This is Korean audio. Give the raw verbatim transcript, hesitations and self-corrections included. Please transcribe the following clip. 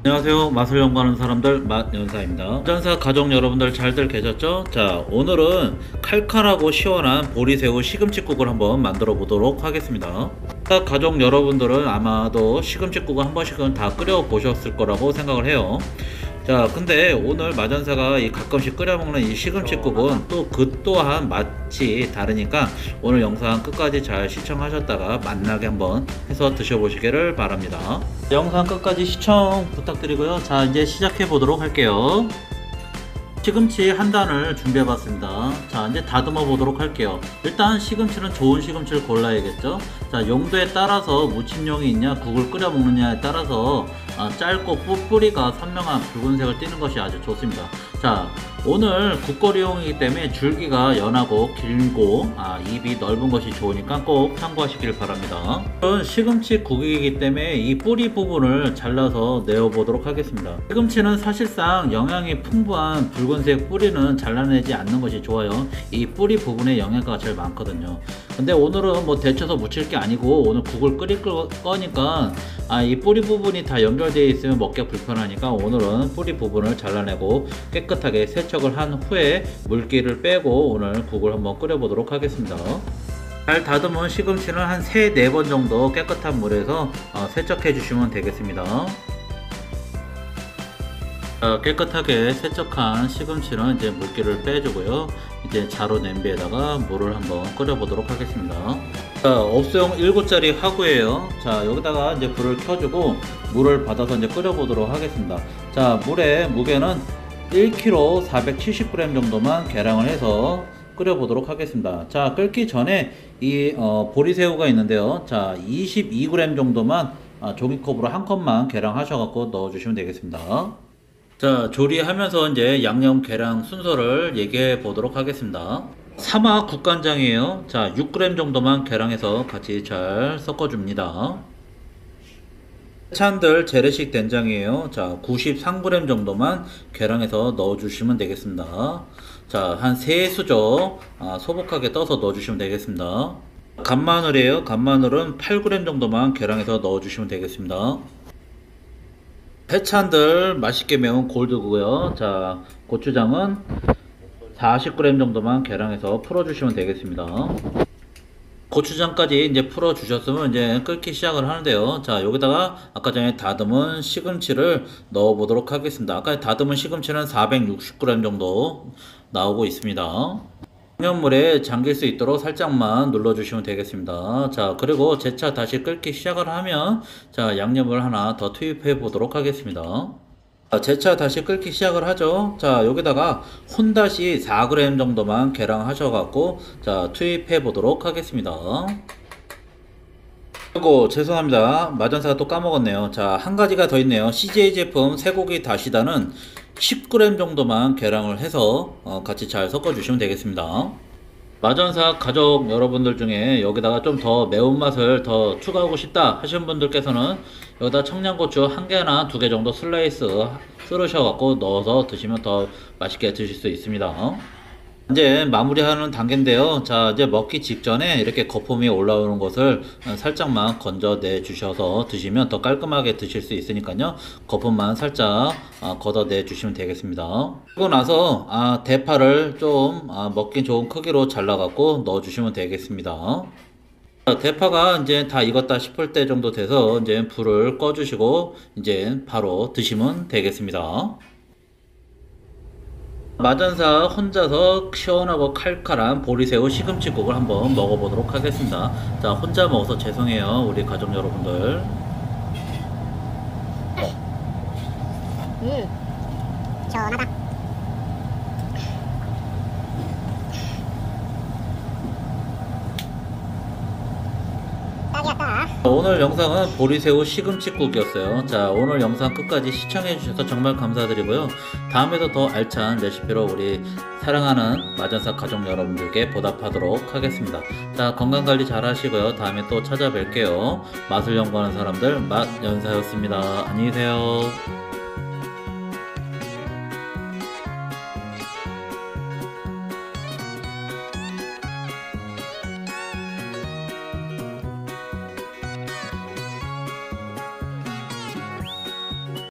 안녕하세요. 맛을 연구하는 사람들 맛연사입니다. 전사 가족 여러분들 잘들 계셨죠? 자, 오늘은 칼칼하고 시원한 보리새우 시금치국을 한번 만들어 보도록 하겠습니다. 가족 여러분들은 아마도 시금치국을 한 번씩은 다 끓여 보셨을 거라고 생각을 해요. 자, 근데 오늘 마전사가 이 가끔씩 끓여 먹는 이 시금치국은 또 그 또한 맛이 다르니까 오늘 영상 끝까지 잘 시청하셨다가 맛나게 한번 해서 드셔보시기를 바랍니다. 영상 끝까지 시청 부탁드리고요. 자, 이제 시작해 보도록 할게요. 시금치 한 단을 준비해 봤습니다. 자, 이제 다듬어 보도록 할게요. 일단 시금치는 좋은 시금치를 골라야겠죠. 자, 용도에 따라서 무침용이 있냐 국을 끓여 먹느냐에 따라서 아, 짧고 뿌리가 선명한 붉은색을 띠는 것이 아주 좋습니다. 자, 오늘 국거리용이기 때문에 줄기가 연하고 길고 아, 입이 넓은 것이 좋으니까 꼭 참고하시길 바랍니다. 이건 시금치 국이기 때문에 이 뿌리 부분을 잘라서 내어 보도록 하겠습니다. 시금치는 사실상 영양이 풍부한 붉은색 뿌리는 잘라내지 않는 것이 좋아요. 이 뿌리 부분에 영양가가 제일 많거든요. 근데 오늘은 뭐 데쳐서 무칠 게 아니고 오늘 국을 끓일 거니까 아, 이 뿌리 부분이 다 연결되어 있으면 먹기가 불편하니까 오늘은 뿌리 부분을 잘라내고 깨끗하게 세척을 한 후에 물기를 빼고 오늘 국을 한번 끓여 보도록 하겠습니다. 잘 다듬은 시금치는 한 세, 네 번 정도 깨끗한 물에서 어, 세척해 주시면 되겠습니다. 자, 깨끗하게 세척한 시금치는 이제 물기를 빼주고요. 이제 자루 냄비에다가 물을 한번 끓여 보도록 하겠습니다. 자, 업소용 일 구짜리 화구예요. 자, 여기다가 이제 불을 켜주고 물을 받아서 이제 끓여 보도록 하겠습니다. 자, 물의 무게는 일 킬로그램 사백칠십 그램 정도만 계량을 해서 끓여 보도록 하겠습니다. 자, 끓기 전에 이 어, 보리새우가 있는데요. 자, 이십이 그램 정도만 아, 종이컵으로 한 컵만 계량하셔 갖고 넣어 주시면 되겠습니다. 자, 조리하면서 이제 양념 계량 순서를 얘기해 보도록 하겠습니다. 사막 국간장이에요. 자, 육 그램 정도만 계량해서 같이 잘 섞어 줍니다. 해찬들 재래식 된장이에요. 자, 구십삼 그램 정도만 계량해서 넣어 주시면 되겠습니다. 자, 한 세 수저 아, 소복하게 떠서 넣어 주시면 되겠습니다. 간마늘이에요. 간마늘은 팔 그램 정도만 계량해서 넣어 주시면 되겠습니다. 해찬들 맛있게 매운 골드고요. 자, 고추장은 사십 그램 정도만 계량해서 풀어 주시면 되겠습니다. 고추장까지 이제 풀어 주셨으면 이제 끓기 시작을 하는데요. 자, 여기다가 아까 전에 다듬은 시금치를 넣어 보도록 하겠습니다. 아까 다듬은 시금치는 사백육십 그램 정도 나오고 있습니다. 양념물에 잠길 수 있도록 살짝만 눌러 주시면 되겠습니다. 자, 그리고 재차 다시 끓기 시작을 하면 자, 양념을 하나 더 투입해 보도록 하겠습니다. 자, 재차 다시 끓기 시작을 하죠. 자, 여기다가 혼다시 사 그램 정도만 계량하셔 갖고 자, 투입해 보도록 하겠습니다. 그리고 죄송합니다. 마전사가 또 까먹었네요. 자, 한 가지가 더 있네요. 씨제이 제품 쇠고기 다시다는 십 그램 정도만 계량을 해서 어, 같이 잘 섞어 주시면 되겠습니다. 마전사 가족 여러분들 중에 여기다가 좀 더 매운맛을 더 추가하고 싶다 하시는 분들께서는 여기다 청양고추 한 개나 두 개 정도 슬라이스 썰으셔 갖고 넣어서 드시면 더 맛있게 드실 수 있습니다. 이제 마무리하는 단계인데요. 자, 이제 먹기 직전에 이렇게 거품이 올라오는 것을 살짝만 건져내 주셔서 드시면 더 깔끔하게 드실 수 있으니까요. 거품만 살짝 걷어내 주시면 되겠습니다. 그리고 나서 아, 대파를 좀 아, 먹기 좋은 크기로 잘라 갖고 넣어 주시면 되겠습니다. 대파가 이제 다 익었다 싶을 때 정도 돼서 이제 불을 꺼 주시고 이제 바로 드시면 되겠습니다. 마전사 혼자서 시원하고 칼칼한 보리새우 시금치국을 한번 먹어보도록 하겠습니다. 자, 혼자 먹어서 죄송해요, 우리 가족 여러분들. 음, 시원하다. 오늘 영상은 보리새우 시금치국이었어요. 자, 오늘 영상 끝까지 시청해 주셔서 정말 감사드리고요. 다음에도 더 알찬 레시피로 우리 사랑하는 마전사 가족 여러분들께 보답하도록 하겠습니다. 자, 건강관리 잘 하시고요. 다음에 또 찾아뵐게요. 맛을 연구하는 사람들 맛연사였습니다. 안녕히 계세요.